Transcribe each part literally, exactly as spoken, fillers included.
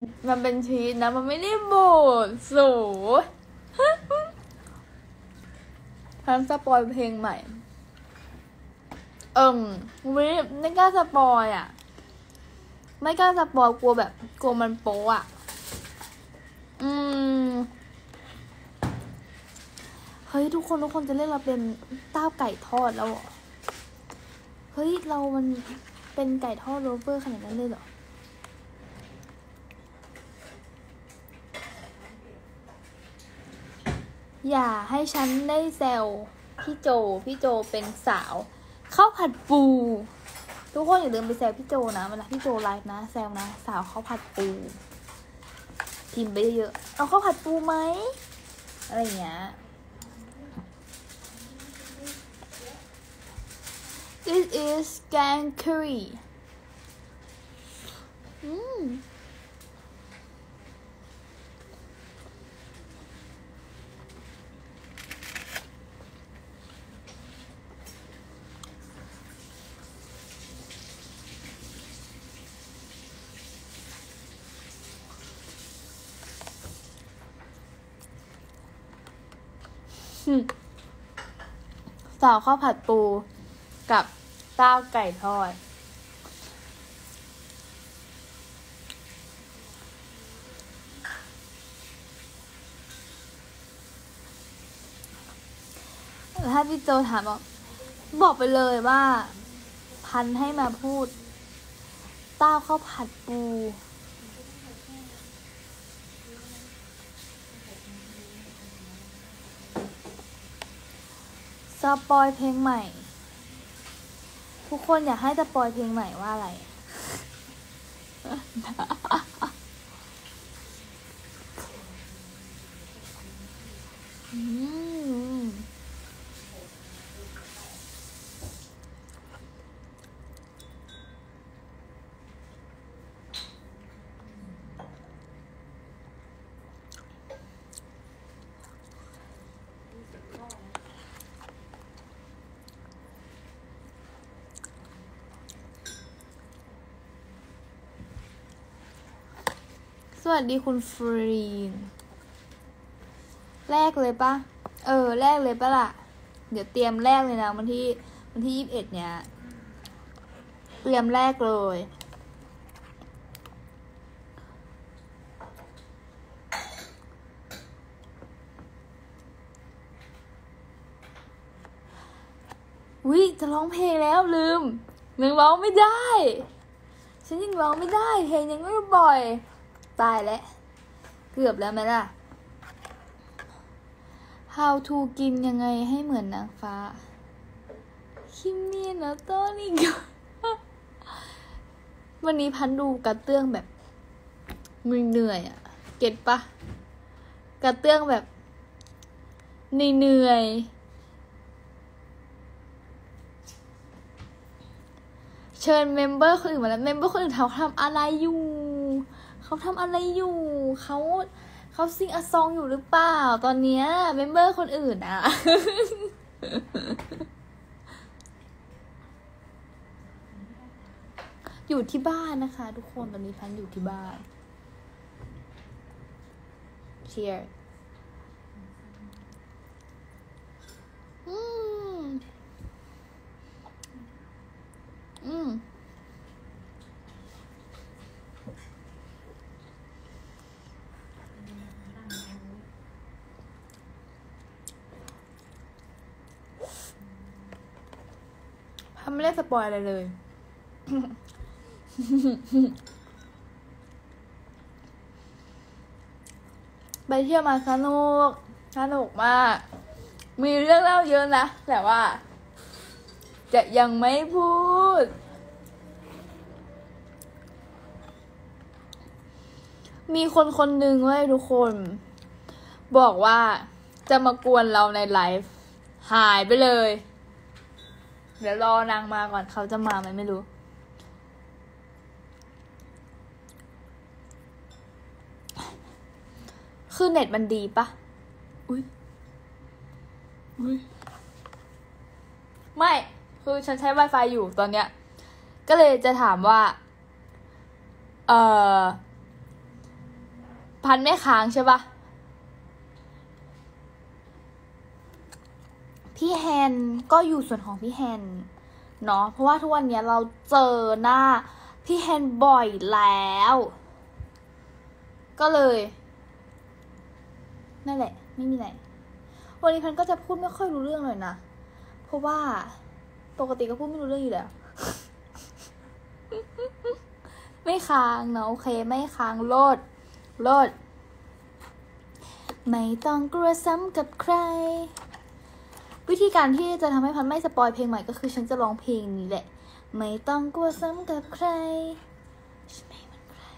มันเป็นชีสนะมันไม่ได้บูดสูทำสปอยเพลงใหม่เอิ่มไม่ไม่กล้าสปอยอ่ะไม่กล้าสปอยกลัวแบบกลัวมันโป๊ะอ่ะอืมเฮ้ยทุกคนทุกคนจะเรียกเราเป็นต้าไก่ทอดแล้วเหรอเฮ้ยเรามันเป็นไก่ทอดโรเวอร์ขนาดนั้นเลยเหรออย่าให้ฉันได้แซวพี่โจพี่โจเป็นสาวข้าวผัดปูทุกคนอย่าลืมไปแซวพี่โจนะเวลาพี่โจไลฟ์นะแซวนะสาวข้าวผัดปูพิมพ์ไปเยอะๆเอาข้าวผัดปูไหมอะไรอย่างเงี้ย This is gang curry อืมสาวข้าวผัดปูกับต้าวไก่ทอดถ้าพี่โจถามบอกบอกไปเลยว่าพันให้มาพูดต้าวข้าวผัดปูสปอยเพลงใหม่ทุกคนอยากให้สปอยเพลงใหม่ว่าอะไรอืมสวัสดีคุณฟรีนแรกเลยปะเออแรกเลยปะล่ะเดี๋ยวเตรียมแรกเลยนะวันที่วันที่ยี่สิบเอ็ดเนี่ยเตรียมแรกเลยวิจะร้องเพลงแล้วลืมยังร้องไม่ได้ฉันยังร้องไม่ได้เพลงยังไม่บ่อยตายแล้วเกือบแล้วไหมล่ะ How to กินยังไงให้เหมือนนางฟ้าคิมมี่นะต้นอีกวันนี้พันดูกระเตื้องแบบเหนื่อยๆอ่ะเก็ตปะกระเตื้องแบบเหนื่อยเชิญเมมเบอร์คนอื่นมาแล้วเมมเบอร์คนอื่นเขาทำอะไรอยู่เขาทำอะไรอยู่เขาเขาซิงอะซองอยู่หรือเปล่าตอนเนี้ยเมมเบอร์คนอื่นอะ อยู่ที่บ้านนะคะทุกคนตอนนี้พันอยู่ที่บ้านเชียร์อืมอืมพันไม่ได้สปอยอะไรเลย ไปเที่ยวมาสนุกสนุกมากมีเรื่องเล่าเยอะนะแต่ว่าจะยังไม่พูดมีคนคนหนึ่งเว้ยทุกคนบอกว่าจะมากวนเราในไลฟ์หายไปเลยเดี๋ยวรอนางมาก่อนเขาจะมาไหมไม่รู้คือเน็ตมันดีปะอุ้ยอุ้ยไม่คือฉันใช้ Wi-Fi อยู่ตอนเนี้ยก็เลยจะถามว่าเอ่อพันไม่ค้างใช่ปะพี่แฮนก็อยู่ส่วนของพี่แฮนเนาะเพราะว่าทุกวันนี้เราเจอหน้าพี่แฮนบ่อยแล้วก็เลยนั่นแหละไม่มีไหนวันนี้พันก็จะพูดไม่ค่อยรู้เรื่องเลยนะเพราะว่าปกติก็พูดไม่รู้เรื่องอยู่แล้ว ไม่ค้างเนาะโอเคไม่ค้างโลดโลดไม่ต้องกลัวซ้ำกับใครวิธีการที่จะทำให้พันไม่สปอยเพลงใหม่ก็คือฉันจะร้องเพลงนี้แหละไม่ต้องกลัวซ้ำกับใครฉันไม่เหมือนใคร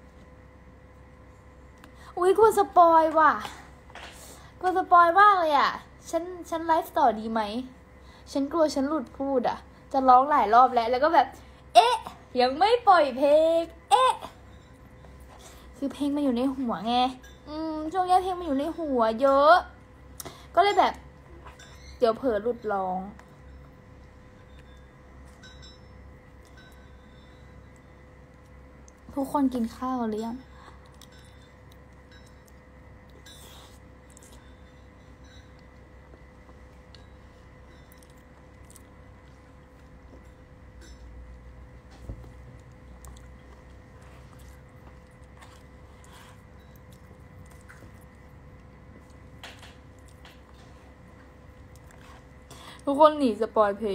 อุ้ยกลัวสปอยว่ะกลัวสปอยมากเลยอ่ะฉันฉันไลฟ์ต่อดีไหมฉันกลัวฉันหลุดพูดอ่ะจะร้องหลายรอบแล้วแล้วก็แบบเอ๊ะยังไม่ปล่อยเพลงเอ๊ะคือเพลงมันอยู่ในหัวไงอืมช่วงนี้เพลงมันอยู่ในหัวเยอะก็เลยแบบเดี๋ยวเผลอหลุดร้องทุกคนกินข้าวหรือยังทุกคนหนีสปอยเพลง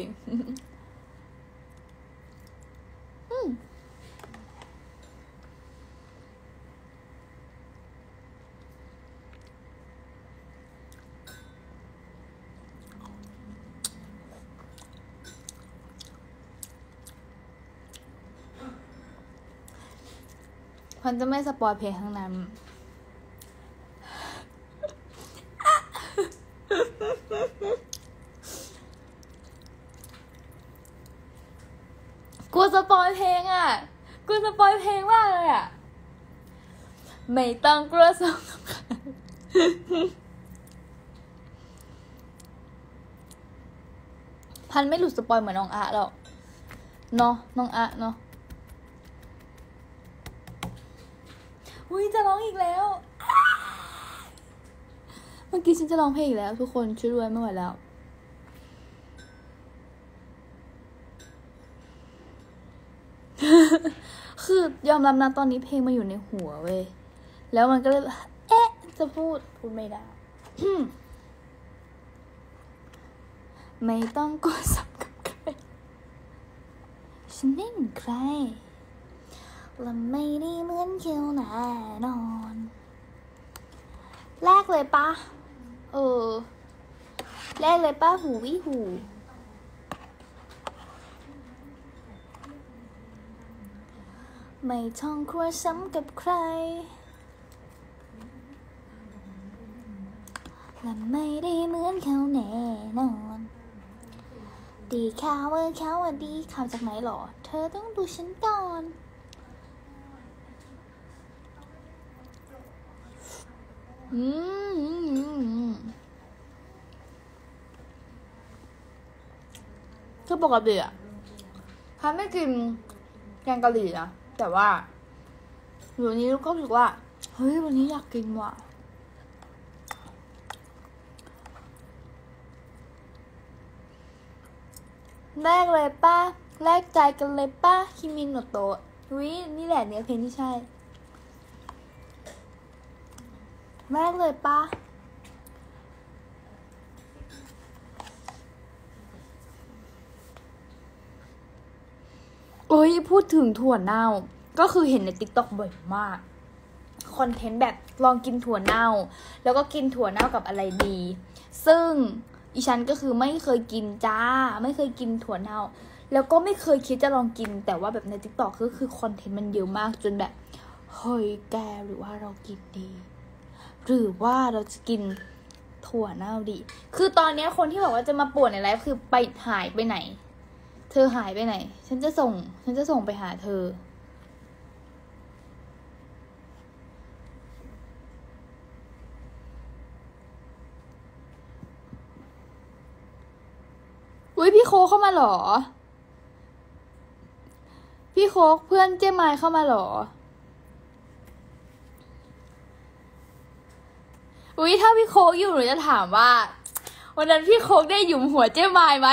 พันจะไม่สปอยเพลงทั้งนั้นกลัวสปอยเพลงอ่ะกลัวสปอยเพลงมากเลยอ่ะไม่ต้องกลัวสปอยพันไม่หลุดสปอยเหมือนน้องอะหรอกเนาะน้องอะเนาะอุ้ยจะร้องอีกแล้วเมื่อกี้ฉันจะร้องเพลงอีกแล้วทุกคนช่วยด้วยไม่ไหวแล้วคือยอมรับนะตอนนี้เพลงมาอยู่ในหัวเว้ยแล้วมันก็เลยเอ๊ะจะพูดพูดไม่ได้ ไม่ต้องกลัวสับกับใครฉันไม่เหมือนใครและไม่ได้เหมือนเคียวแน่นอนแรกเลยปะเออแรกเลยปะหูวิหูไม่ท่องครัวซ้ำกับใครและไม่ได้เหมือนเขาแน่นอนดีข่าวเออข่าวอ่ะดีข่าวจากไหนหรอเธอต้องดูฉันก่อนอืมคือปกติอะพันไม่กินแกงกะหรี่นะแต่ว่าวันนี้ก็รู้สึกว่าเฮ้ยวันนี้อยากกินว่ะแรกเลยป้าแรกใจกันเลยป้าคิมินโนโตะวินี่แหละเนื้อเพลงที่ใช่แรกเลยป้าโอ้ยพูดถึงถั่วเน่าก็คือเห็นใน ติ๊กต็อก บ่อยมากคอนเทนต์แบบลองกินถั่วเน่าแล้วก็กินถั่วเน่ากับอะไรดีซึ่งอีฉันก็คือไม่เคยกินจ้าไม่เคยกินถั่วเน่าแล้วก็ไม่เคยคิดจะลองกินแต่ว่าแบบใน ติ๊กต็อก ก็คือคอนเทนต์มันเยอะมากจนแบบเฮ้ยแกหรือว่าเรากินดีหรือว่าเราจะกินถั่วเน่าดีคือตอนนี้คนที่บอกว่าจะมาป่วนในไลฟ์คือไปหายไปไหนเธอหายไปไหนฉันจะส่งฉันจะส่งไปหาเธออุ้ยพี่โคเข้ามาหรอพี่โคเพื่อนเจ๊ไม้เข้ามาหรออุ๊ยถ้าพี่โค้กอยู่หนูจะถามว่าวันนั้นพี่โค้กได้หยุมหัวเจ๊มายไหม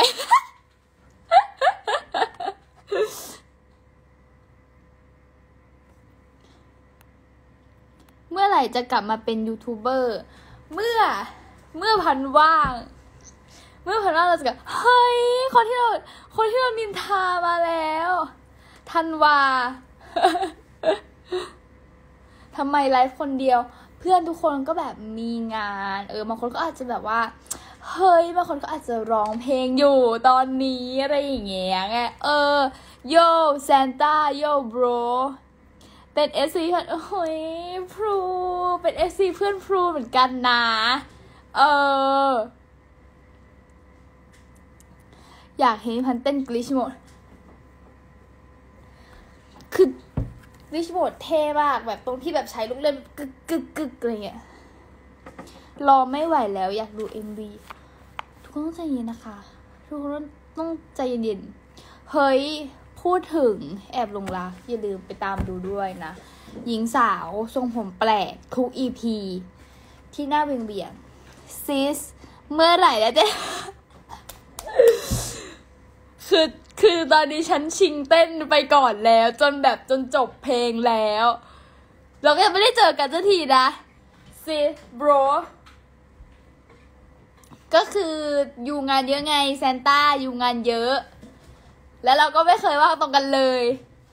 เมื่อไหร่จะกลับมาเป็นยูทูบเบอร์เมื่อเมื่อพันว่างเมื่อพันว่างเราจะแบบเฮ้ยคนที่เราคนที่เรานินทามาแล้วธันวา ทำไมไลฟ์คนเดียวเพื่อนทุกคนก็แบบมีงานเออบางคนก็อาจจะแบบว่าเฮ้ยบางคนก็อาจจะร้องเพลงอยู่ตอนนี้อะไรอย่างเงี้ยไงเออโยซานต้าโยบรเป็นเอฟซีเพื่อนโอ้ยพรูเป็นเอฟซีเพื่อนพรูเหมือนกันนะเอออยากเห็นพันเต้นกลิชโหมดคือกลิชโหมดเท่มากแบบตรงที่แบบใช้ลูกเล่นกึกกึกกึกอะไรเงี้ยรอไม่ไหวแล้วอยากดู เอ็ม วี ทุกคนต้องใจเย็นนะคะทุกคนต้องใจเย็นๆเฮ้ยพูดถึงแอบลงรักอย่าลืมไปตามดูด้วยนะหญิงสาวทรงผมแปลกทุก อี พี ที่หน้าเวียงเบียงซิสเมื่อไหร่แล้วเจ๊คือคือตอนนี้ฉันชิงเต้นไปก่อนแล้วจนแบบจนจบเพลงแล้วเราก็ยังไม่ได้เจอกันสักทีนะซิสบรก็คืออยู่งานเยอะไงแซนต้าอยู่งานเยอะแล้วเราก็ไม่เคยว่างตรงกันเลย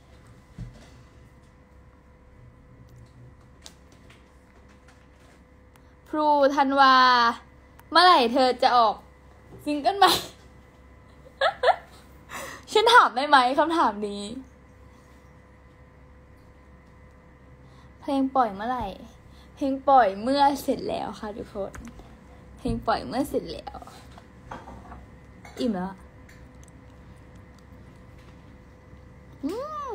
พลูธันวาเมื่อไหร่เธอจะออกซิงเกิลใหม่ ฉันถามได้ไหมคำถามนี้เพลงปล่อยเมื่อไหร่เพลงปล่อยเมื่อเสร็จแล้วค่ะทุกคนเพลงปล่อยเมื่อเสร็จแล้วอิ่มแล้วอืม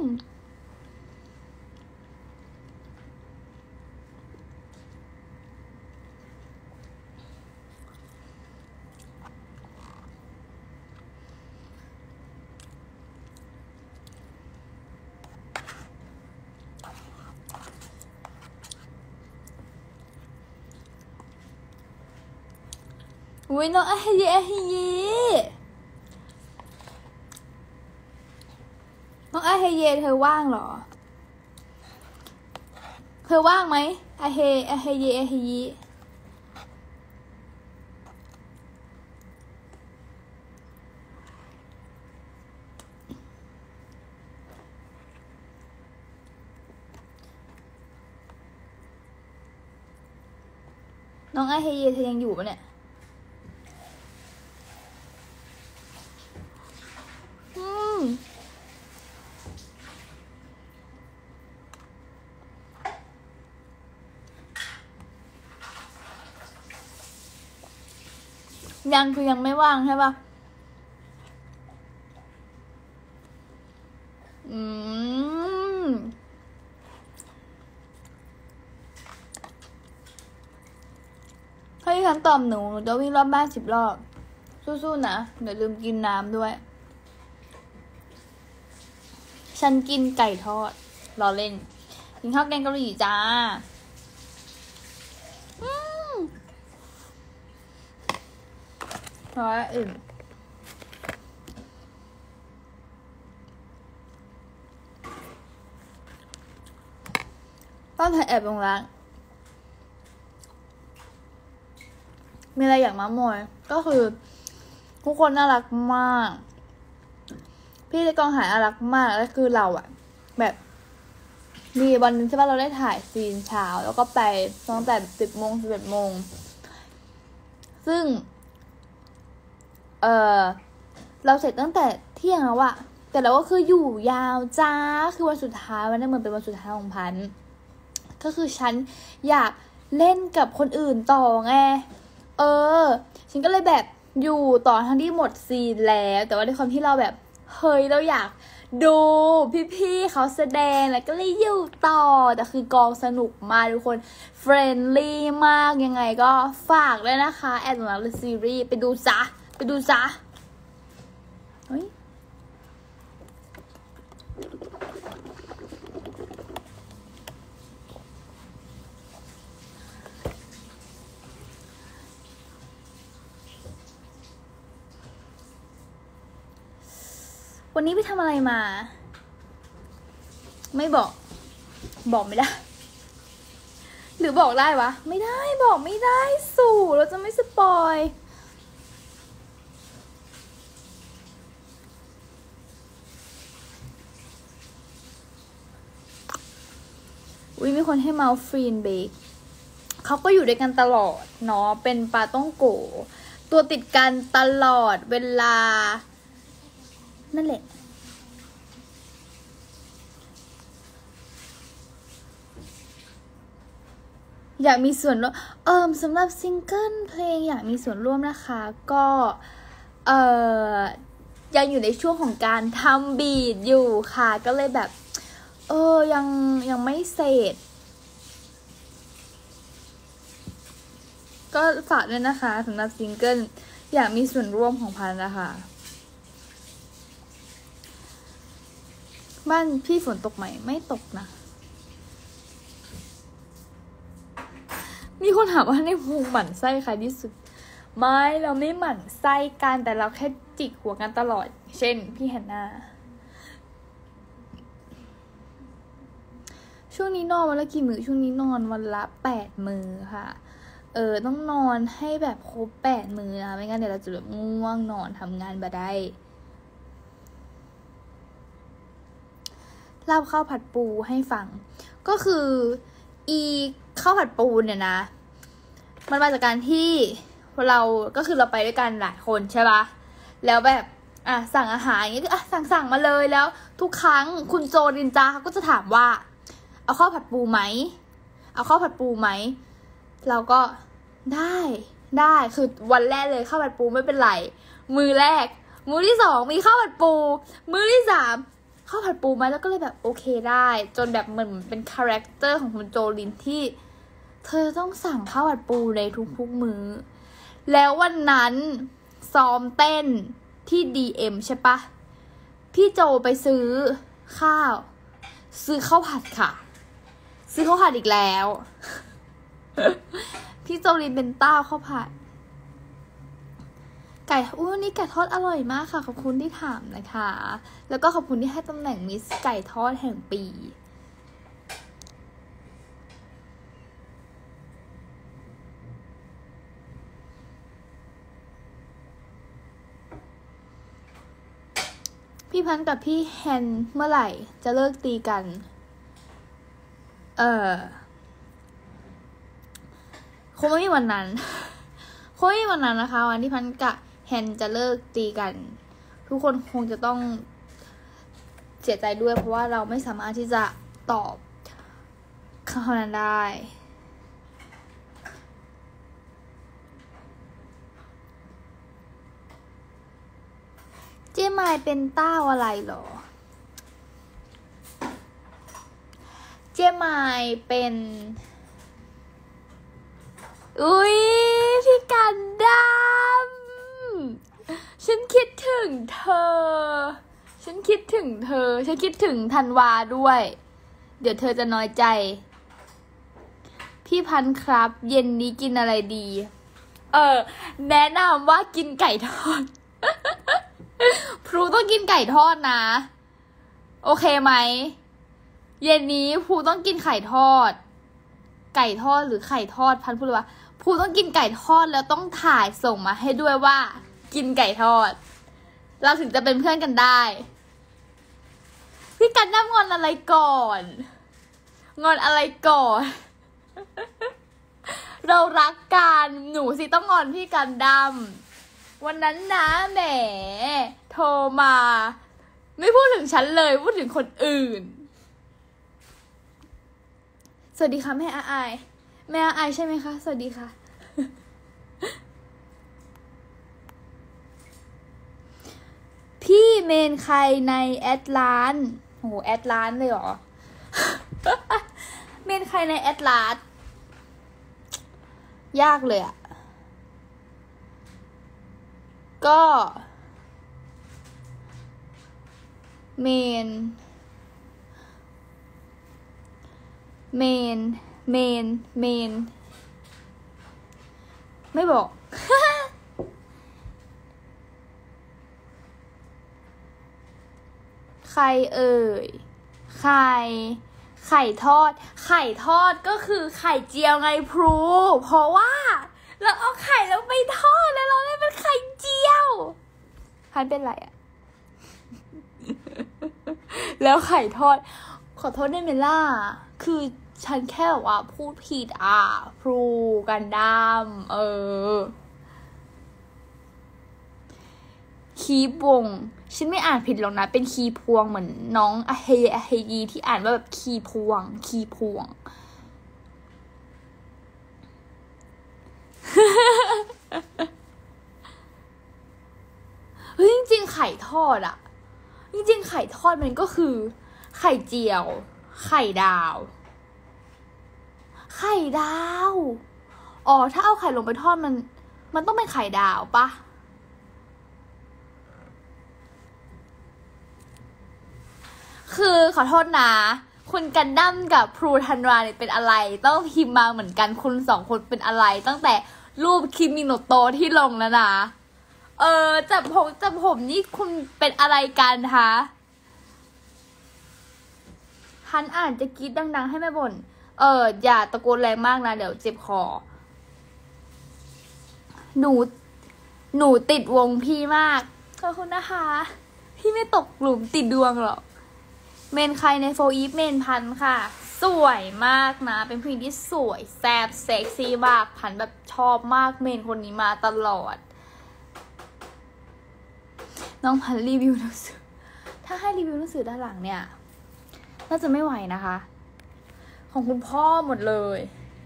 อุ้ยน้องอะฮิเยอะฮิเยน้องอะฮิเยเธอว่างเหรอเธอว่างไหมอะเฮอะฮิเยอะฮิเยน้องอะฮิเยเธอยังอยู่ปะเนี่ยอืมยังคือยังไม่ว่างใช่ปะอืมให้ฉันตอบหนูหนูจะวิ่งรอบบ้านสิบรอบสู้ๆนะเดี๋ยวลืมกินน้ำด้วยฉันกินไก่ทอดรอเล่นกินข้าวแกงกะหรี่จ้าอืมรอแล้วอื่นต้องถ่ายแอบลงรักมีอะไรอยากมาโมยก็คือทุกคนน่ารักมากพี่ในกองถ่ายน่ารักมากแล้วคือเราอะแบบมีวันนึงใช่ป่ะเราได้ถ่ายซีนเช้าแล้วก็ไปตั้งแต่สิบโมงสิบเอ็ดโมงซึ่งเออเราเสร็จตั้งแต่เที่ยงแล้วอะแต่เราก็คืออยู่ยาวจ้าคือวันสุดท้ายวันนั้นเหมือนเป็นวันสุดท้ายของพันก็คือฉันอยากเล่นกับคนอื่นต่อไงเออฉันก็เลยแบบอยู่ต่อทั้งที่หมดซีนแล้วแต่ว่าในความที่เราแบบเฮ้ยเราอยากดูพี่ๆเขาแสดงแล้วก็เลยอยู่ต่อแต่คือกองสนุกมากทุกคนเฟรนลี่มากยังไงก็ฝากด้วยนะคะแอดหลังซีรีส์ไปดูซะไปดูซะเฮ้ยวันนี้ไปทำอะไรมาไม่บอกบอกไม่ได้หรือบอกได้วะไม่ได้บอกไม่ได้สู่เราจะไม่สปอยอุ้ยมีคนให้เมาส์ฟรีนเบกเขาก็อยู่ด้วยกันตลอดเนาะเป็นปาต้องโกตัวติดกันตลอดเวลานั่นแหละอยากมีส่วนร่วมเอิมสำหรับซิงเกิลเพลงอยากมีส่วนร่วมนะคะก็เอ่อยังอยู่ในช่วงของการทำบีทอยู่ค่ะก็เลยแบบเออยังยังไม่เสร็จก็ฝากด้วยนะคะสำหรับซิงเกิลอยากมีส่วนร่วมของพันนะคะบ้านพี่ฝนตกไหมไม่ตกนะมีคนถามว่าในวงหมั่นไส้ใครที่สุดไม่เราไม่หมั่นไส้กันแต่เราแค่จิกหัวกันตลอดเช่นพี่แฮนนาช่วงนี้นอนวันละกี่มื้อช่วงนี้นอนวันละแปดมื้อค่ะเออต้องนอนให้แบบครบแปดมื้อนะไม่งั้นเดี๋ยวเราจะแบบง่วงนอนทำงานบ่ได้เล่าข้าวผัดปูให้ฟังก็คืออีข้าวผัดปูเนี่ยนะมันมาจากการที่เราก็คือเราไปด้วยกันหลายคนใช่ปะแล้วแบบอ่ะสั่งอาหารอย่างเงี้ยอ่ะสั่งสั่งมาเลยแล้วทุกครั้งคุณโจรินจาเขาก็จะถามว่าเอาข้าวผัดปูไหมเอาข้าวผัดปูไหมเราก็ได้ได้คือวันแรกเลยข้าวผัดปูไม่เป็นไรมือแรกมือที่สองมีข้าวผัดปูมือที่สามข้าวผัดปูไหมแล้วก็เลยแบบโอเคได้จนแบบเหมือนเป็นคาแรคเตอร์ของคุณโจลินที่เธอต้องสั่งข้าวผัดปูในทุกๆมื้อแล้ววันนั้นซ้อมเต้นที่ ดี เอ็ม ใช่ปะพี่โจไปซื้อข้าวซื้อข้าวผัดค่ะซื้อข้าวผัดอีกแล้ว พี่โจลินเป็นเต้าข้าวผัดไก่อู้นี่ไก่ทอดอร่อยมากค่ะขอบคุณที่ถามนะคะแล้วก็ขอบคุณที่ให้ตำแหน่งมิสไก่ทอดแห่งปีพี่พันกับพี่แฮนเมื่อไหร่จะเลิกตีกันเออคงไม่มีวันนั้นคงไม่มีวันนั้นนะคะวันที่พันกับแฮนจะเลิกตีกันทุกคนคงจะต้องเสียใจด้วยเพราะว่าเราไม่สามารถที่จะตอบคำนั้นได้เจ๊มายเป็นเต้าอะไรหรอเจ๊มายเป็นอุ๊ยพี่กันดำฉันคิดถึงเธอฉันคิดถึงเธอฉันคิดถึงธันวาด้วยเดี๋ยวเธอจะน้อยใจพี่พันครับเย็นนี้กินอะไรดีเออแนะนำว่ากินไก่ทอด พลูต้องกินไก่ทอดนะโอเคไหมเย็นนี้พลูต้องกินไข่ทอดไก่ทอดหรือไข่ทอดพันพูดเลยว่าพลูต้องกินไก่ทอดแล้วต้องถ่ายส่งมาให้ด้วยว่ากินไก่ทอดเราถึงจะเป็นเพื่อนกันได้พี่กันน้ำงอนอะไรก่อนงอนอะไรก่อน เรารักกันหนูสิต้องงอนพี่กันดำวันนั้นนะแหมโทรมาไม่พูดถึงฉันเลยพูดถึงคนอื่นสวัสดีค่ะแม่อาอายแม่อาอายใช่ไหมคะสวัสดีค่ะ พี่เมนใครในแอดลานโอ้โหแอดลานเลยเหรอ เมนใครในแอดลานยากเลยอะก็เมนเมนเมนเมนไม่บอก พรเอ่ยไข่ไข่ทอดไข่ทอดก็คือไข่เจียวไงพลูเพราะว่าเราเอาไข่แล้วไปทอดแล้วเราได้เป็นไข่เจียวพันเป็นไรอะ แล้วไข่ทอดขอโทษได้ไหมล่ะคือฉันแค่แบบว่าพูดผิดอ่ะพลูกันดามเออคีบวงฉันไม่อ่านผิดหรอกนะเป็นคีพวงเหมือนน้องอเฮอเฮยีที่อ่านว่าแบบคีพวงคีพวง เฮ้ยจริงๆไข่ทอดอะจริงๆไข่ทอดมันก็คือไข่เจียวไข่ดาวไข่ดาวอ๋อถ้าเอาไข่ลงไปทอดมันมันต้องเป็นไข่ดาวปะคือขอโทษนะคุณกันดั้มกับพลูธันวาเนี่ยเป็นอะไรต้องพิมพ์มาเหมือนกันคุณสองคนเป็นอะไรตั้งแต่รูปคิมิโนโตะที่ลงแล้วนะเออจับผมจับผมนี่คุณเป็นอะไรกันคะฮันอ่านจะกรี๊ดดังๆให้แม่บ่นเอออย่าตะโกนแรงมากนะเดี๋ยวเจ็บคอหนูหนูติดวงพี่มากขอบคุณนะคะพี่ไม่ตกหลุมติดดวงหรอกเมนใครในโฟอีฟเมนพันค่ะสวยมากนะเป็นผู้หญิงที่สวยแซ่บเซ็กซี่มากพันแบบชอบมากเมนคนนี้มาตลอดน้องพันรีวิวหนังสือถ้าให้รีวิวหนังสือด้านหลังเนี่ยน่าจะไม่ไหวนะคะของคุณพ่อหมดเลย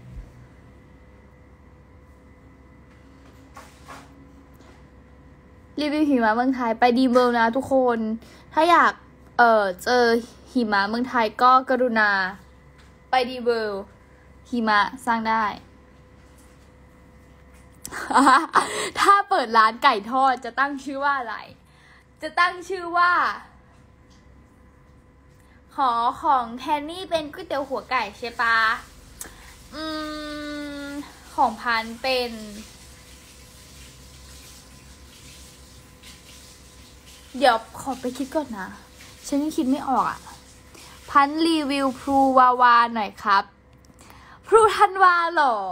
รีวิวหิมะเมืองไทยไปดีเบิลนะทุกคนถ้าอยากเออเจอหิมะเมืองไทยก็กรุณาไปดีเบิลหิมะสร้างได้ ถ้าเปิดร้านไก่ทอดจะตั้งชื่อว่าอะไรจะตั้งชื่อว่าหอของแทนนี่เป็นก๋วยเตี๋ยวหัวไก่ใช่ปะอืมของพันเป็นเดี๋ยวขอไปคิดก่อนนะฉันยังคิดไม่ออกอ่ะพันรีวิวพลูวาวาหน่อยครับพลูธันวาเหรอ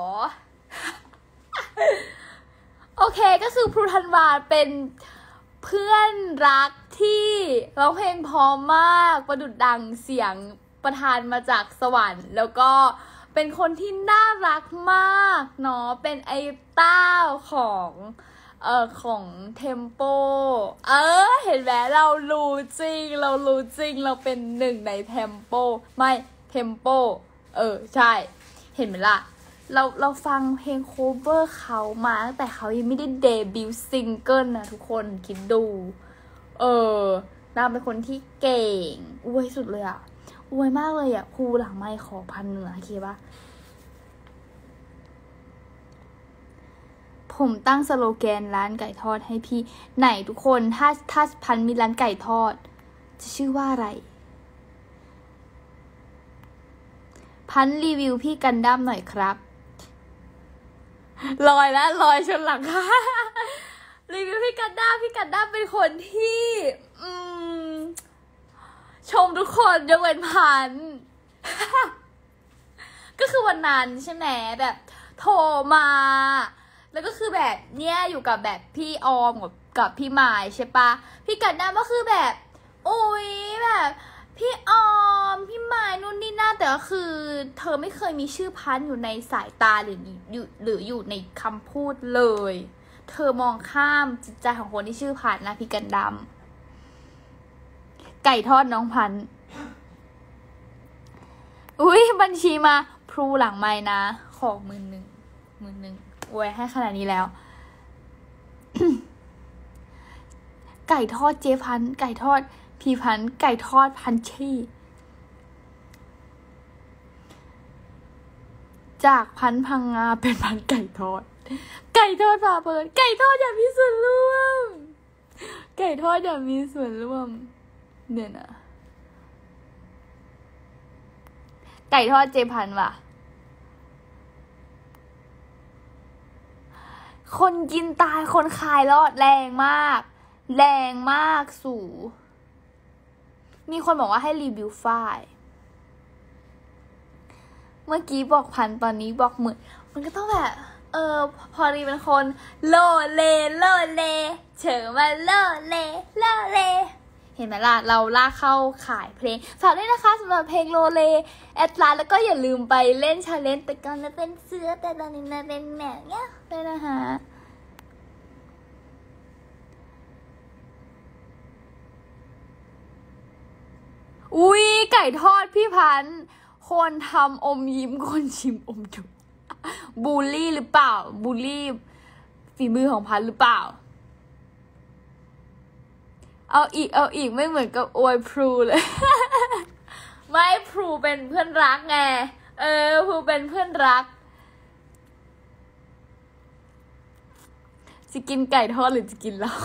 โอเคก็คือพลูธันวาเป็นเพื่อนรักที่ร้องเพลงพร้อมมากประดุจดังเสียงประทานมาจากสวรรค์แล้วก็เป็นคนที่น่ารักมากเนาะเป็นไอ้เต้าของเอ่อของเทมโปเออเห็นไหมเรารู้จริงเรารู้จริงเราเป็นหนึ่งในเทมโปไม่เทมโปเออใช่เห็นไหมล่ะเราเราฟังเพลงโคเวอร์เขามาตั้งแต่เขายังไม่ได้เดบิวต์ซิงเกิลนะทุกคนคิดดูเออนางเป็นคนที่เก่งอวยสุดเลยอะอวยมากเลยอะครูหลังไมค์ขอพันเหนือโอเคปะผมตั้งสโลแกนร้านไก่ทอดให้พี่ไหนทุกคนถ้าถ้าพันมีร้านไก่ทอดจะชื่อว่าอะไรพันรีวิวพี่กันดั้มหน่อยครับลอยแล้วลอยชนหลังค่ะรีวิวพี่กันด้าพี่กันด้าเป็นคนที่อืมชมทุกคนยกเว้นพัน ก็คือวันนั้นใช่ไหมแบบโทรมาแล้วก็คือแบบเนี้ยอยู่กับแบบพี่ออมกับกับพี่หมายใช่ปะพี่กันด้าก็คือแบบอุ๊ยแบบพี่ออมพี่หมายนู่นนี่นั่นแต่ก็คือเธอไม่เคยมีชื่อพันอยู่ในสายตาหรืออยู่หรืออยู่ในคำพูดเลยเธอมองข้ามจิตใจของคนที่ชื่อพันนะพี่กันดำไก่ทอดน้องพันอุ้ยบัญชีมาพลูหลังไม้นะของหมื่นหนึ่งหมื่นหนึ่งโอ้ยให้ขนาดนี้แล้ว ไก่ทอดเจพันไก่ทอดพี่พันไก่ทอดพันชี่จากพันพังงาเป็นพันไก่ทอดไก่ทอดพาเพลินไก่ทอดอยากมีส่วนร่วมไก่ทอดอยากมีส่วนร่วมเนี่ยนะไก่ทอดเจพันว่ะคนกินตายคนขายรอดแรงมากแรงมากสู่มีคนบอกว่าให้รีวิวฝ้ายเมื่อกี้บอกพันตอนนี้บอกหมื่นมันก็ต้องแบบเออพอรีเป็นคนโลเลโลเลเฉอมาโลเลโลเลเห็นไหมล่ะเราลากเข้าขายเพลงฝากด้วยนะคะสำหรับเพลงโลเลแอดลาแล้วก็อย่าลืมไปเล่นชาเลนจ์แต่ก่อนจะเป็นเสือแต่ตอนนี้จะเป็นแมวเนี่ยด้วยนะคะอุ้ยไก่ทอดพี่พันธุ์คนทำอมยิ้มคนชิมอมจุกบูลลี่หรือเปล่าบูลลี่ฝีมือของพันธุ์หรือเปล่าเอาอีกเอาอีกไม่เหมือนกับอวยพลูเลย ไม่พลูเป็นเพื่อนรักไงเออพลูเป็นเพื่อนรักจะกินไก่ทอดหรือจะกินเหล้า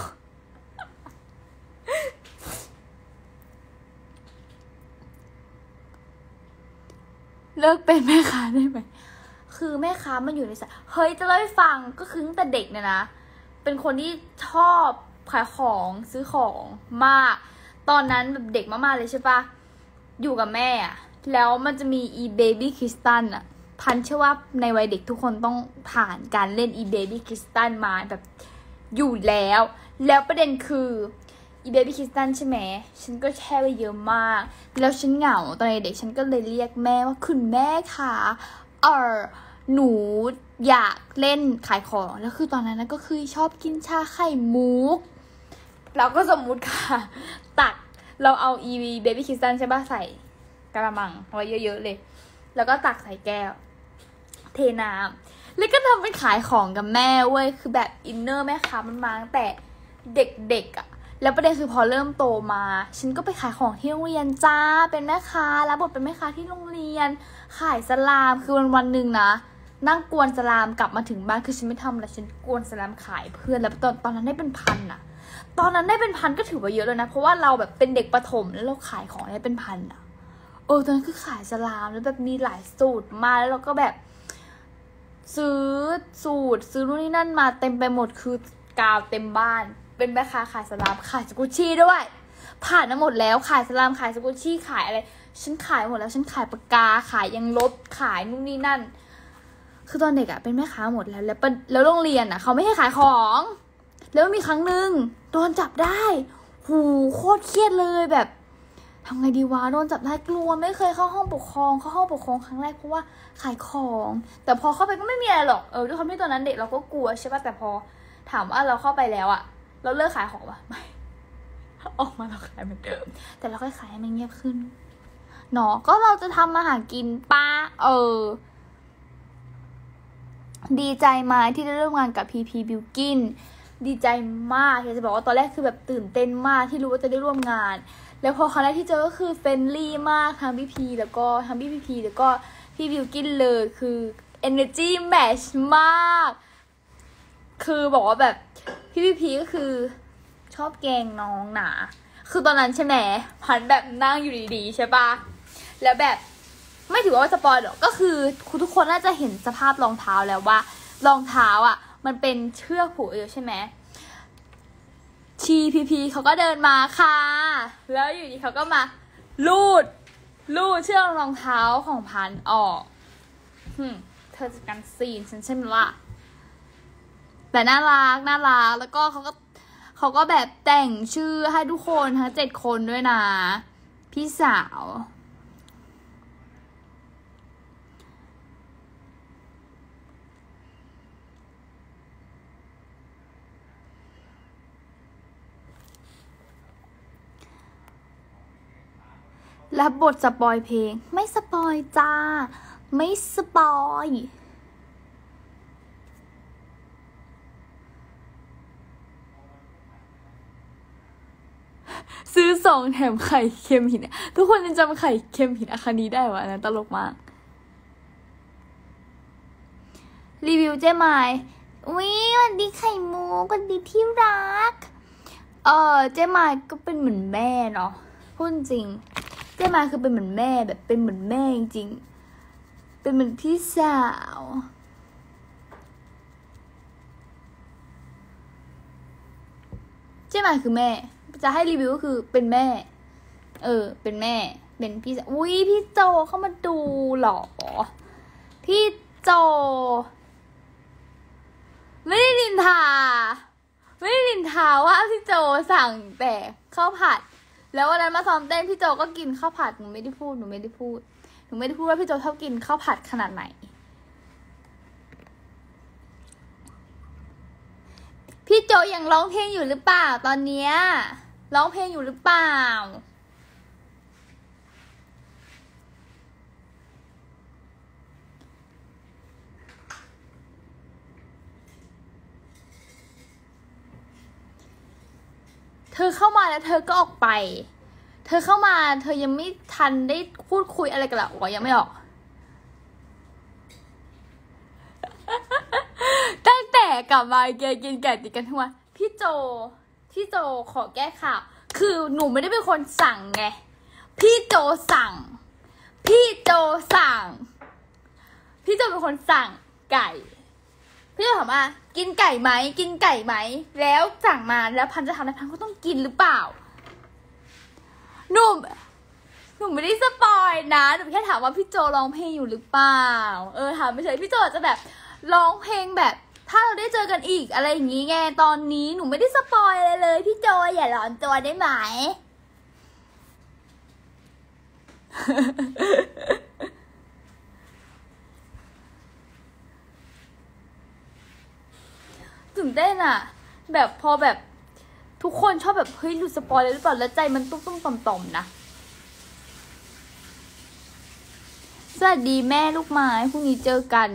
เลิกเป็นแม่ค้าได้ไหมคือแม่ค้ามันอยู่ในสายเฮ้ยจะเล่าให้ฟังก็คือตั้งแต่เด็กเนี่ยนะเป็นคนที่ชอบขายของซื้อของมากตอนนั้นแบบเด็กมากๆเลยใช่ปะอยู่กับแม่อะแล้วมันจะมีอีเบบี้คริสตัลอะพันเชื่อว่าในวัยเด็กทุกคนต้องผ่านการเล่นอีเบบี้คริสตัลมาแบบอยู่แล้วแล้วประเด็นคืออีเบบี้คริสตัลใช่ไหมฉันก็แช่ไว้เยอะมากแล้วฉันเหงาตอนเด็กฉันก็เลยเรียกแม่ว่าคุณแม่ค่ะเออหนูอยากเล่นขายของแล้วคือตอนนั้นก็คือชอบกินชาไข่มุกเราก็สมมุติค่ะตักเราเอาอีเบบี้คริสตัลใช่ป่ะใส่กระมังไว้เยอะๆเลยแล้วก็ตักใส่แก้วเทน้ำแล้วก็ทำเป็นขายของกับแม่เว้ยคือแบบอินเนอร์แม่ค้ามันมาตั้งแต่เด็กๆอ่ะแล้วประเด็นคือพอเริ่มโตมาฉันก็ไปขายของที่โรงเรียนจ้าเป็นแม่ค้ารับบทเป็นแม่ค้าที่โรงเรียนขายสลามคือวันวันหนึ่งนะนั่งกวนสลามกลับมาถึงบ้านคือฉันไม่ทำอะไรฉันกวนสลามขายเพื่อนแล้วตอนตอนนั้นได้เป็นพันอะตอนนั้นได้เป็นพันก็ถือว่าเยอะเลยนะเพราะว่าเราแบบเป็นเด็กประถมแล้วเราขายของได้เป็นพันอะเออตอนนั้นคือขายสลามแล้วแบบมีหลายสูตรมาแล้วเราก็แบบซื้อสูตรซื้อนู่นนี่นั่นมาเต็มไปหมดคือกาวเต็มบ้านเป็นแม่ค้าขายสลามขายสกุชชี่ด้วยผ่านมาหมดแล้วขายสลามขายสกุชชี่ขายอะไรฉันขายหมดแล้วฉันขายปากกาขายยังลบขายนู่นนี่นั่นคือตอนเด็กอะเป็นแม่ค้าหมดแล้วแล้วแล้วโรงเรียนอะเขาไม่ให้ขายของแล้วมีครั้งหนึ่งโดนจับได้หูโคตรเครียดเลยแบบทำไงดีวะโดนจับได้กลัวไม่เคยเข้าห้องปกครองเข้าห้องปกครองครั้งแรกเพราะว่าขายของแต่พอเข้าไปก็ไม่มีอะไรหรอกเออด้วยความที่ตอนนั้นเด็กเราก็กลัวใช่ป่ะแต่พอถามว่าเราเข้าไปแล้วอะเราเลิกขายของปะไม่ออกมาเราขายเหมือนเดิมแต่เราค่อยขายให้มันเงียบขึ้นเนาะก็เราจะทำมาหากินป้าเออดีใจมากที่ได้ร่วมงานกับพีพีบิวกินดีใจมากอยากจะบอกว่าตอนแรกคือแบบตื่นเต้นมากที่รู้ว่าจะได้ร่วมงานแล้วพอครั้งแรกที่เจอก็คือเฟรนลี่มากทั้งพี่พีแล้วก็ทั้งพี่พีพีแล้วก็พี่บิวกินเลยคือ energy match มากคือบอกว่าแบบพี่พีพีก็คือชอบแกงน้องหนาคือตอนนั้นใช่ไหมพันแบบนั่งอยู่ดีๆใช่ปะแล้วแบบไม่ถือว่าสปอยหรอกก็คือคุณทุกคนน่าจะเห็นสภาพรองเท้าแล้วว่ารองเท้าอ่ะมันเป็นเชือกผูกอยู่ใช่ไหมชีพีพีเขาก็เดินมาค่ะแล้วอยู่ดีเขาก็มาลูดลูดเชือกรองเท้าของพันออกฮึเธอจัดการซีนฉันใช่ไหมล่ะแต่น่ารักน่ารักแล้วก็เขาก็เขาก็แบบแต่งชื่อให้ทุกคนทั้งเจ็ดคนด้วยนะพี่สาวรับบทสปอยเพลงไม่สปอยจ้าไม่สปอยซื้อสองแถมไข่เค็มหินทุกคนยังจำไข่เค็มหินอาคานีได้วะอันนั้นตลกมากรีวิวเจ๊ไม้อุ๊ยวันดีไข่มุกวันดีที่รักเออเจ๊ไม้ก็เป็นเหมือนแม่เนาะพูดจริงเจ๊ไม้คือเป็นเหมือนแม่แบบเป็นเหมือนแม่จริงๆเป็นเหมือนพี่สาวเจ๊ไม้คือแม่จะให้รีวิวก็คือเป็นแม่เออเป็นแม่เป็นพี่อุ้ยพี่โจเข้ามาดูหรอพี่โจไม่ได้นินทาไม่ได้นินทาว่าพี่โจสั่งแต่ข้าวผัดแล้ววันนั้นมาซ้อมเต้นพี่โจก็กินข้าวผัดหนูไม่ได้พูดหนูไม่ได้พูดหนูไม่ได้พูดว่าพี่โจชอบกินข้าวผัดขนาดไหนพี่โจยังร้องเพลงอยู่หรือเปล่าตอนเนี้ยร้องเพลงอยู่หรือเปล่าเธอเข้ามาแล้วเธอก็ออกไปเธอเข้ามาเธอยังไม่ทันได้พูดคุยอะไรกันหรอกอ๋อยังไม่ออกตั้งแต่กลับมาแกกินไก่ติดกันทุกวันพี่โจพี่โจขอแก้ข่าวคือหนูไม่ได้เป็นคนสั่งไงพี่โจสั่งพี่โจสั่งพี่โจเป็นคนสั่งไก่พี่โจถามว่ากินไก่ไหมกินไก่ไหมแล้วสั่งมาแล้วพันจะทำอะไรพันก็ต้องกินหรือเปล่าหนูหนูไม่ได้สปอยนะหนูแค่ถามว่าพี่โจร้องเพลงอยู่หรือเปล่าเออถามไม่ใช่พี่โจจะแบบร้องเพลงแบบถ้าเราได้เจอกันอีกอะไรอย่างงี้ไงตอนนี้หนูไม่ได้สปอยอะไรเลยพี่โจอย่าร้อนตัวได้ไหม ตื่นเต้นอะแบบพอแบบทุกคนชอบแบบเฮ้ยหลุดสปอยเลยหรือเปล่าแล้วใจมันตุ้มตุ้มต่อมต่อมนะสวัสดีแม่ลูกไม้พรุ่งนี้เจอกัน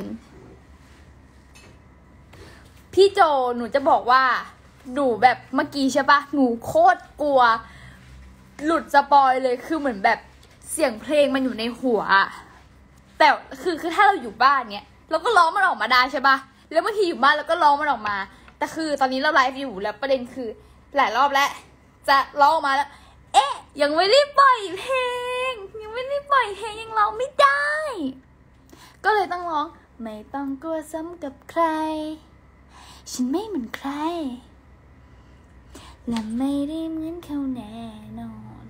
พี่โจหนูจะบอกว่าหนูแบบเมื่อกี้ใช่ปะหนูโคตรกลัวหลุดสปอยเลยคือเหมือนแบบเสียงเพลงมันอยู่ในหัวแต่คือคือถ้าเราอยู่บ้านเนี้ยเราก็ร้องมันออกมาได้ใช่ปะแล้วบางทีอยู่บ้านเราก็ร้องมันออกมาแต่คือตอนนี้เราไลฟ์อยู่แล้วประเด็นคือหลายรอบแล้วจะร้องออกมาแล้วเอ๊ะยังไม่ได้ปล่อยเพลงยังไม่ได้ปล่อยเพลงยังร้องไม่ได้ก็เลยต้องร้องไม่ต้องกลัวซ้ำกับใครฉันไม่เหมือนใครและไม่ได้เหมือนเขาแน่นอน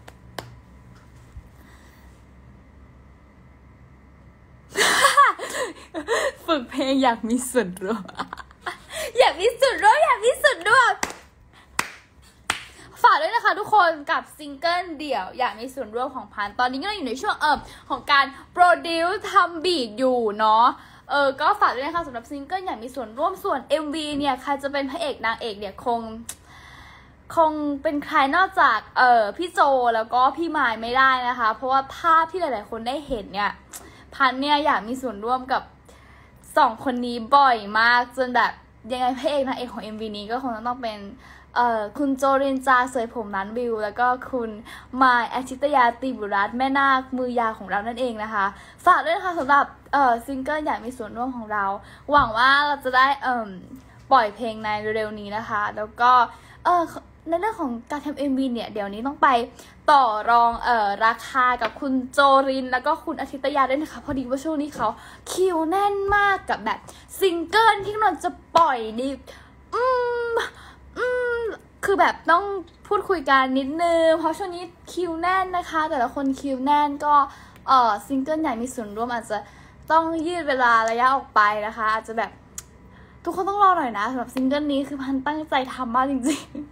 ฝึกเพลงอยากมีส่วนร่วมอยากมีส่วนร่วมอยากมีส่วนร่วมฝากด้วยนะคะทุกคนกับซิงเกิลเดี่ยวอยากมีส่วนร่วมของพันตอนนี้ก็อยู่ในช่วงเอ่อของการโปรดิวซ์ทำบีทอยู่เนาะเออก็ฝากด้วยนะคะสำหรับซิงเกิลอยากมีส่วนร่วมส่วน เอ็ม วี เนี่ยใครจะเป็นพระเอกนางเอกเนี่ยคงคงเป็นใครนอกจากเออพี่โจแล้วก็พี่มายไม่ได้นะคะเพราะว่าภาพที่หลายๆคนได้เห็นเนี่ยพันเนี่ยอยากมีส่วนร่วมกับสองคนนี้บ่อยมากจนแบบยังไงพระเอกนางเอกของ เอ็ม วี นี้ก็คงต้องเป็นเอ่อคุณโจรินจาเสยผมล้านวิวแล้วก็คุณมายอาชิตยาตีบุรัตน์แม่นาคมือยาวของเรานั่นเองนะคะฝากด้วยนะคะสำหรับเอ่อซิงเกิลอยากมีส่วนร่วมของเราหวังว่าเราจะได้เอ่อปล่อยเพลงในเร็วๆนี้นะคะแล้วก็เอ่อในเรื่องของการทำ เอ็ม วี เนี่ยเดี๋ยวนี้ต้องไปต่อรองเอ่อราคากับคุณโจรินแล้วก็คุณอาทิตยาด้วยนะคะพอดีว่าช่วงนี้เขาคิวแน่นมากกับแบบซิงเกิลที่กำลังจะปล่อยนี่อืมอืมคือแบบต้องพูดคุยกันนิดนึงเพราะช่วงนี้คิวแน่นนะคะแต่ละคนคิวแน่นก็เอ่อซิงเกิลใหญ่มีส่วนร่วมอาจจะต้องยืดเวลาระยะออกไปนะคะอาจจะแบบทุกคนต้องรอหน่อยนะสำหรับซิงเกิลนี้คือพันตั้งใจทำมากจริงๆ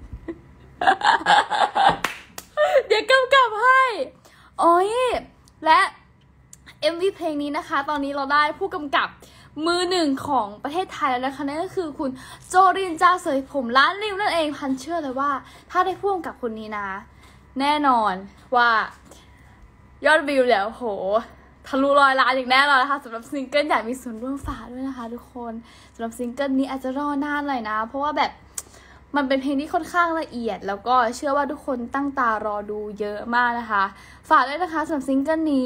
เดี๋ยวกำกับให้โอ้ยและ เอ็ม วี เพลงนี้นะคะตอนนี้เราได้ผู้กำกับมือหนึ่งของประเทศไทยแล้วนะคะนั่นก็คือคุณโจรินจาเสยผมล้านริวนั่นเองพันเชื่อเลยว่าถ้าได้ผู้กำกับคนนี้นะแน่นอนว่ายอดวิวแล้วโหทะลุร้อยล้านอย่างแน่นอนนะคะสำหรับซิงเกิลอยากมีส่วนร่วมฝากด้วยนะคะทุกคนสำหรับซิงเกิลนี้อาจจะรอนานหน่อยนะเพราะว่าแบบมันเป็นเพลงที่ค่อนข้างละเอียดแล้วก็เชื่อว่าทุกคนตั้งตารอดูเยอะมากนะคะฝากด้วยนะคะสำหรับซิงเกิลนี้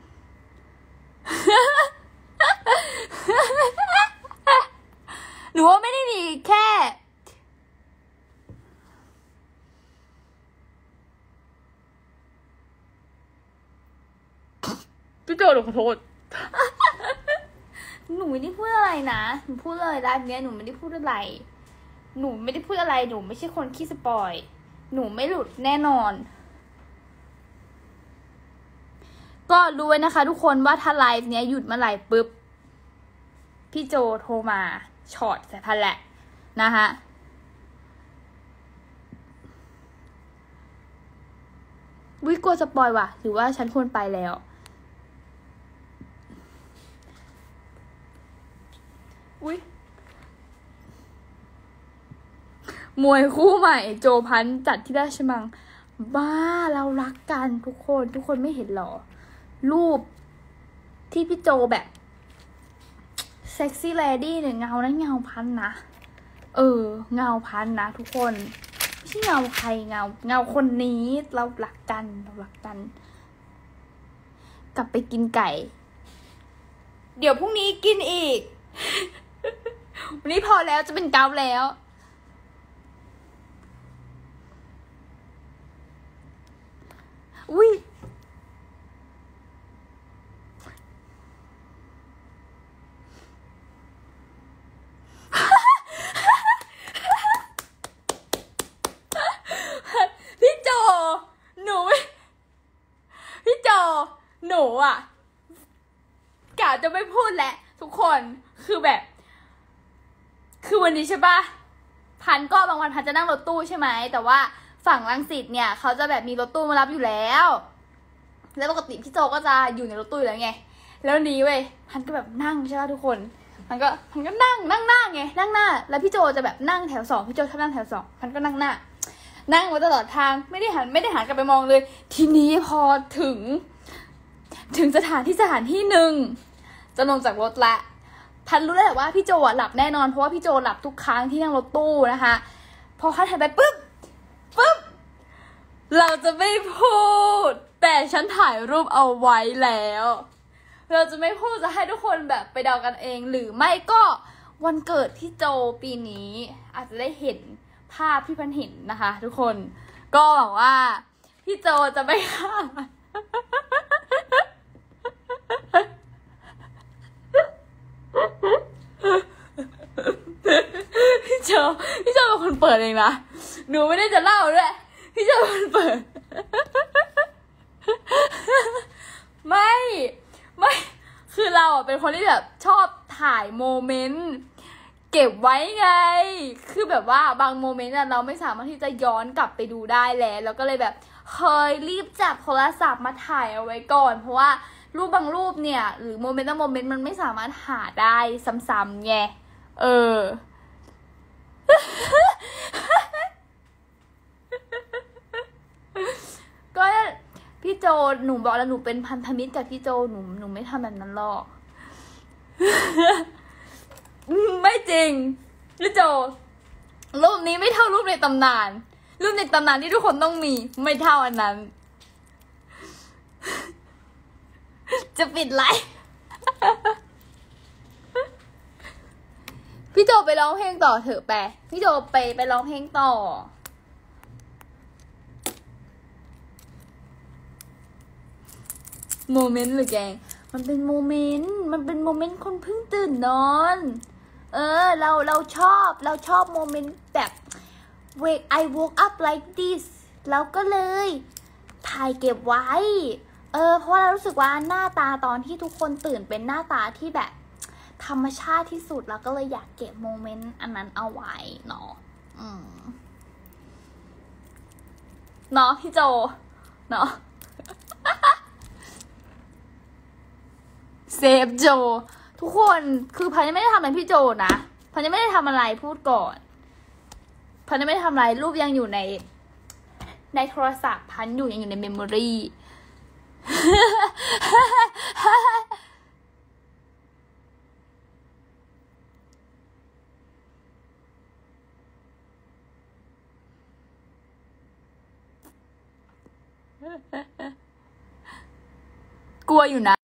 หนูว่าไม่ได้มีแค่พี่โจหนูขอโทษ หนูไม่ได้พูดอะไรนะหนูพูดเลยไลฟ์เนี้ยหนูไม่ได้พูดอะไรหนูไม่ได้พูดอะไรหนูไม่ใช่คนขี้สปอยหนูไม่หลุดแน่นอนก็รู้ไว้นะคะทุกคนว่าถ้าไลฟ์เนี้ยหยุดเมื่อไหร่ปุ๊บพี่โจโทรมาช็อตใส่พันแหละนะคะวิกลัวสปอยว่ะหรือว่าฉันควรไปแล้วอุ๊ยมวยคู่ใหม่โจพันจัดที่ราชมังบ้าเรารักกันทุกคนทุกคนไม่เห็นหรอรูปที่พี่โจแบบเซ็กซี่เลดี้เนี่ยเงานะเงาพันนะเออเงาพันนะทุกคนไม่ใช่เงาใครเงาเงาคนนี้เรารักกันเรารักกันกลับไปกินไก่เดี๋ยวพรุ่งนี้กินอีก วันนี้พอแล้วจะเป็นเกาแล้วอุ้ย พี่โจหนูพี่โจหนูอ่ะกะจะไม่พูดแหละทุกคนคือแบบคือวันนี้ใช่ปะพันก็บางวันพันจะนั่งรถตู้ใช่ไหมแต่ว่าฝั่งรังสิตเนี่ยเขาจะแบบมีรถตู้มารับอยู่แล้วแล้วปกติพี่โจก็จะอยู่ในรถตู้อยู่แล้วไงแล้วนี้เว้ยพันก็แบบนั่งใช่ปะทุกคนพันก็พันก็นั่งนั่งหน้าไงนั่งหน้าแล้วพี่โจจะแบบนั่งแถวสองพี่โจชอบนั่งแถวสองพันก็นั่งหน้านั่งมาตลอดทางไม่ได้หันไม่ได้หันกลับไปมองเลยทีนี้พอถึงถึงสถานที่สถานที่หนึ่งจะลงจากรถละพันรู้แล้วว่าพี่โจหลับแน่นอนเพราะว่าพี่โจหลับทุกครั้งที่นั่งรถตู้นะคะพอพันหันไปปุ๊บปุ๊บเราจะไม่พูดแต่ฉันถ่ายรูปเอาไว้แล้วเราจะไม่พูดจะให้ทุกคนแบบไปเดากันเองหรือไม่ก็วันเกิดพี่โจปีนี้อาจจะได้เห็นภาพที่พันเห็นนะคะทุกคนก็บอกว่าพี่โจจะไม่ฆ่าพี่โจพี่โจเป็นคนเปิดเองนะหนูไม่ได้จะเล่าด้วยพี่โจเป็นคนเปิดไม่ไม่คือเราอ่ะเป็นคนที่แบบชอบถ่ายโมเมนต์เก็บไว้ไงคือแบบว่าบางโมเมนต์เราไม่สามารถที่จะย้อนกลับไปดูได้แล้วแล้วก็เลยแบบเคยรีบจับโทรศัพท์มาถ่ายเอาไว้ก่อนเพราะว่ารูปบางรูปเนี่ยหรือโมเมนต์บางโมเมนต์มันไม่สามารถหาได้ซ้ำๆไงเออ ก็พี่โจหนูบอกแล้วหนูเป็นพันธมิตรกับพี่โจหนูหนูไม่ทำแบบนั้นหรอก ไม่จริงพี่โจรูปนี้ไม่เท่ารูปในตำนานรูปในตำนานที่ทุกคนต้องมีไม่เท่าอันนั้น จะปิดไลฟ์ พี่โจไปร้องเพลงต่อเถอะไปพี่โจไปไปร้องเพลงต่อโมเมนต์หรือแกงมันเป็นโมเมนต์มันเป็นโมเมนต์คนเพิ่งตื่นนอนเออเราเราชอบเราชอบโมเมนต์แบบ wake I woke up like this แล้วก็เลยถ่ายเก็บไว้เออเพราะเรารู้สึกว่าหน้าตาตอนที่ทุกคนตื่นเป็นหน้าตาที่แบบธรรมชาติที่สุดแล้วก็เลยอยากเก็บโมเมนต์อันนั้นเอาไว้เนาะอืมเนาะพี่โจเนาะ เซฟโจทุกคนคือพันยังไม่ได้ทำอะไรพี่โจนะพันยังไม่ได้ทำอะไรพูดก่อนพันยังไม่ได้ทำอะไรรูปยังอยู่ในในโทรศัพท์พันอยู่ยังอยู่ในเมมโมรีกลัวอยู่นะ